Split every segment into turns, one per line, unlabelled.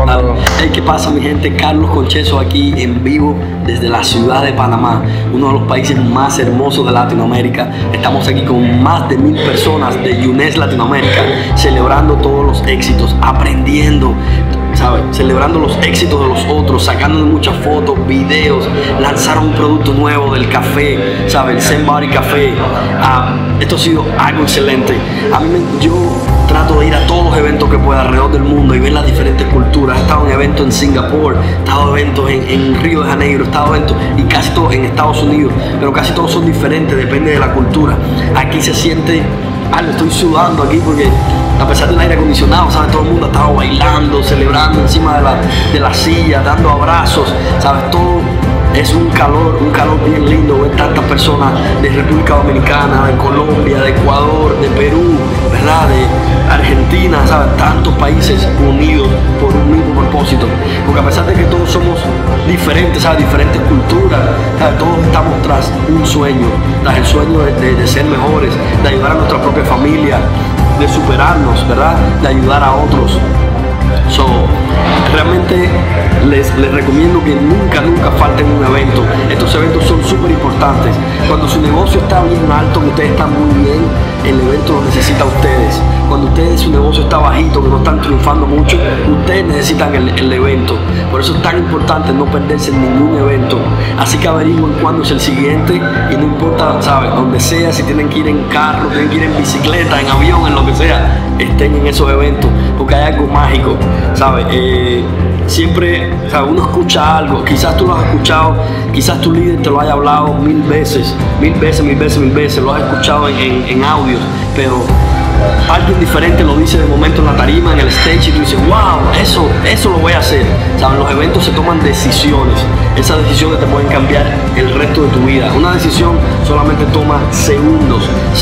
bro. Hey, ¿qué pasa, mi gente? Carlos Concheso aquí en vivo desde la ciudad de Panamá, uno de los países más hermosos de Latinoamérica. Estamos aquí con más de 1000 personas de UNES Latinoamérica, celebrando todos los éxitos, aprendiendo, ¿sabes? Celebrando los éxitos de los otros, sacando muchas fotos, videos, lanzaron un producto nuevo del café, ¿sabes? El Zen Body Café. Esto ha sido algo excelente. Yo trato de ir a todos los eventos que pueda alrededor del mundo y ver las diferentes culturas. He estado en eventos en Singapur, he estado en eventos en Río de Janeiro, he estado en eventos y casi todos en Estados Unidos, pero casi todos son diferentes, depende de la cultura. Aquí se siente algo, estoy sudando aquí porque a pesar del aire acondicionado, ¿sabes? Todo el mundo ha estado bailando, celebrando encima de la silla, dando abrazos, ¿sabes? Todo es un calor bien lindo ver tantas personas de República Dominicana, de Colombia, de Ecuador, de Perú, ¿verdad? De Argentina, ¿sabes? Tantos países unidos por un mismo propósito. Porque a pesar de que todos somos diferentes, ¿sabes? Diferentes culturas, ¿sabes? Todos estamos tras un sueño, tras el sueño de ser mejores, de ayudar a nuestra propia familia, de superarnos, ¿verdad? De ayudar a otros. Realmente les recomiendo que nunca falten un evento. Estos eventos son súper importantes. Cuando su negocio está bien alto, que ustedes están muy bien, el evento lo necesita a ustedes. Cuando su negocio está bajito, que no están triunfando mucho, ustedes necesitan el evento. Por eso es tan importante no perderse en ningún evento. Así que averigüen cuándo es el siguiente y no importa, ¿sabes? Donde sea, si tienen que ir en carro, tienen que ir en bicicleta, en avión, en lo que sea, estén en esos eventos, porque hay algo mágico, ¿sabes? Siempre, ¿sabes? Uno escucha algo, quizás tú lo has escuchado, quizás tu líder te lo haya hablado mil veces, lo has escuchado en audios, pero alguien diferente lo dice de momento en la tarima, en el stage, y tú dices, wow, eso lo voy a hacer. ¿Sabes? Los eventos se toman decisiones. Esas decisiones te pueden cambiar el resto de tu vida. Una decisión solamente toma segundos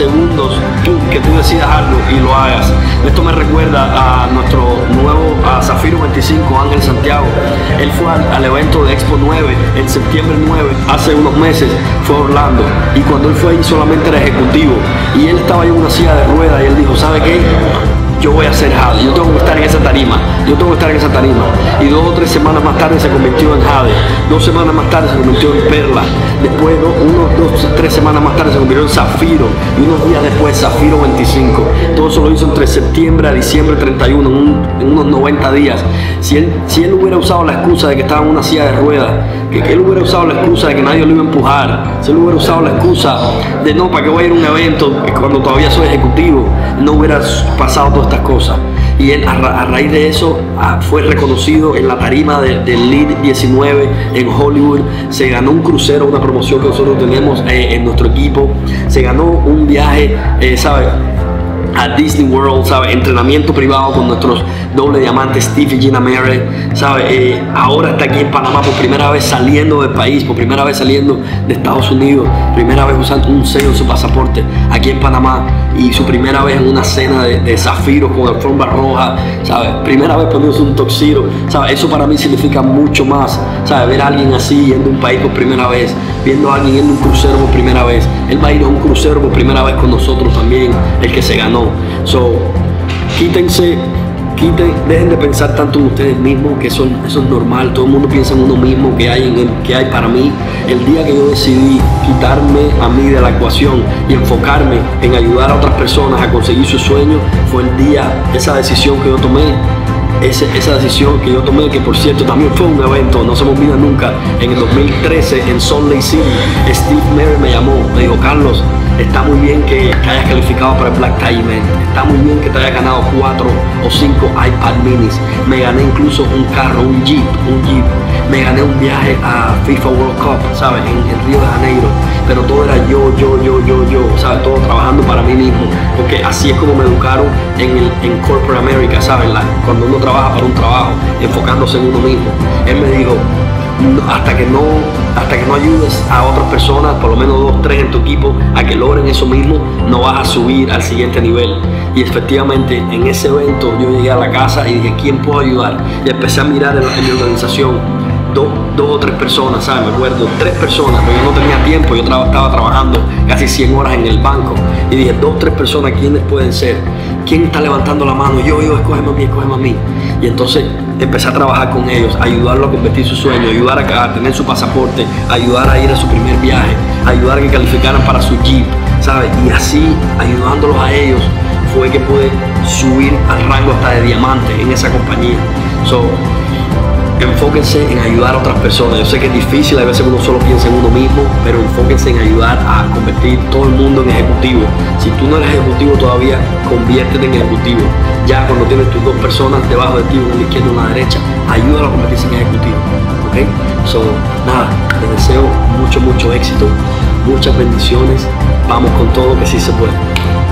que tú decidas algo y lo hagas. Esto me recuerda a nuestro nuevo Zafiro 25, Ángel Santiago. Él fue al evento de Expo 9 en septiembre 9, hace unos meses, fue a Orlando, y cuando él fue ahí solamente era ejecutivo y él estaba en una silla de ruedas y él dijo, ¿sabe qué? Yo voy a hacer Jade, yo tengo que estar en esa tarima, y 2 o 3 semanas más tarde se convirtió en Jade, 2 semanas más tarde se convirtió en Perla, después 2 o 3 semanas más tarde se convirtió en Zafiro, y unos días después Zafiro 25. Todo eso lo hizo entre septiembre a diciembre 31, en unos 90 días. Si él hubiera usado la excusa de que estaba en una silla de ruedas, que él hubiera usado la excusa de que nadie lo iba a empujar, si él hubiera usado la excusa de no, ¿para qué voy a ir a un evento cuando todavía soy ejecutivo? No hubiera pasado todas estas cosas. Y él a raíz de eso fue reconocido en la tarima del Lead 19 en Hollywood. Se ganó un crucero, una promoción que nosotros tenemos en nuestro equipo. Se ganó un viaje, ¿sabes? A Disney World, ¿sabes? Entrenamiento privado con nuestros doble diamantes Steve y Gina Mere, ¿sabes? Ahora está aquí en Panamá por primera vez saliendo del país, por primera vez saliendo de Estados Unidos, primera vez usando un sello en su pasaporte aquí en Panamá, y su primera vez en una cena de Zafiro con alfombra roja, ¿sabes? Primera vez poniéndose un tuxedo, ¿sabes? Eso para mí significa mucho más, ¿sabes? Ver a alguien así yendo a un país por primera vez, viendo a alguien yendo a un crucero por primera vez. Él va a ir a un crucero por primera vez con nosotros también, el que se ganó. Dejen de pensar tanto en ustedes mismos, que eso es normal. Todo el mundo piensa en uno mismo, que hay para mí. El día que yo decidí quitarme a mí de la ecuación y enfocarme en ayudar a otras personas a conseguir sus sueños, fue el día, esa decisión que yo tomé. Esa decisión que yo tomé, que por cierto también fue un evento, no se me olvida nunca, en el 2013 en Salt Lake City. Steve Mere me llamó, me dijo, Carlos, está muy bien que hayas calificado para el Black Tie Event, está muy bien que te hayas ganado 4 o 5 iPad minis, me gané incluso un carro, un Jeep, me gané un viaje a FIFA World Cup, ¿sabes? En Río de Janeiro, pero todo era yo, ¿sabes? Todo trabajando para mí mismo, porque así es como me educaron en Corporate America, ¿sabes? Cuando uno trabaja para un trabajo, enfocándose en uno mismo. Él me dijo, hasta que no ayudes a otras personas, por lo menos 2 o 3 en tu equipo, a que logren eso mismo, no vas a subir al siguiente nivel. Y efectivamente en ese evento yo llegué a la casa y dije, ¿quién puedo ayudar? Y empecé a mirar en mi organización 2 o 3 personas, ¿sabes? Me acuerdo, 3 personas, pero yo no tenía tiempo, yo estaba trabajando casi 100 horas en el banco. y dije, 2 o 3 personas, ¿quiénes pueden ser? ¿Quién está levantando la mano? Yo, escógeme a mí. Y entonces empecé a trabajar con ellos, ayudarlo a convertir su sueño, ayudar a tener su pasaporte, ayudar a ir a su primer viaje, ayudar a que calificaran para su Jeep, ¿sabes? Y así, ayudándolos a ellos, fue que pude subir al rango hasta de diamante en esa compañía. Enfóquense en ayudar a otras personas. Yo sé que es difícil, a veces uno solo piensa en uno mismo, pero enfóquense en ayudar a convertir todo el mundo en ejecutivo. Si tú no eres ejecutivo todavía, conviértete en ejecutivo. Ya cuando tienes tus 2 personas debajo de ti, una a la izquierda y una a la derecha, ayúdalo a convertirse en ejecutivo. ¿Ok? Nada, les deseo mucho éxito, muchas bendiciones. Vamos con todo, que sí se puede.